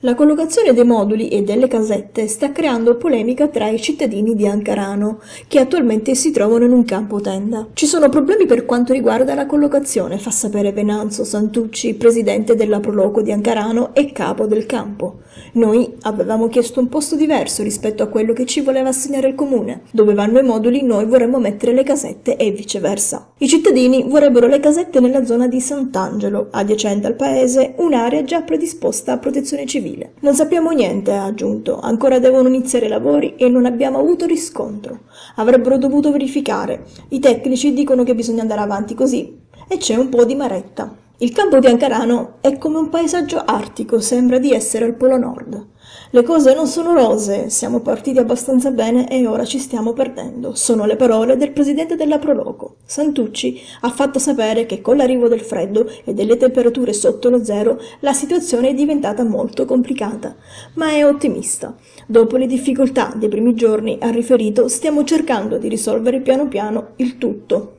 La collocazione dei moduli e delle casette sta creando polemica tra i cittadini di Ancarano, che attualmente si trovano in un campo tenda. Ci sono problemi per quanto riguarda la collocazione, fa sapere Venanzo Santucci, presidente della Proloco di Ancarano e capo del campo. Noi avevamo chiesto un posto diverso rispetto a quello che ci voleva assegnare il comune. Dove vanno i moduli noi vorremmo mettere le casette e viceversa. I cittadini vorrebbero le casette nella zona di Sant'Angelo, adiacente al paese, un'area già predisposta a protezione civile. Non sappiamo niente, ha aggiunto, ancora devono iniziare i lavori e non abbiamo avuto riscontro. Avrebbero dovuto verificare. I tecnici dicono che bisogna andare avanti così e c'è un po' di maretta. Il campo di Ancarano è come un paesaggio artico, sembra di essere al Polo Nord. Le cose non sono rose, siamo partiti abbastanza bene e ora ci stiamo perdendo. Sono le parole del presidente della Proloco. Santucci ha fatto sapere che con l'arrivo del freddo e delle temperature sotto lo zero la situazione è diventata molto complicata, ma è ottimista. Dopo le difficoltà dei primi giorni, ha riferito, stiamo cercando di risolvere piano piano il tutto.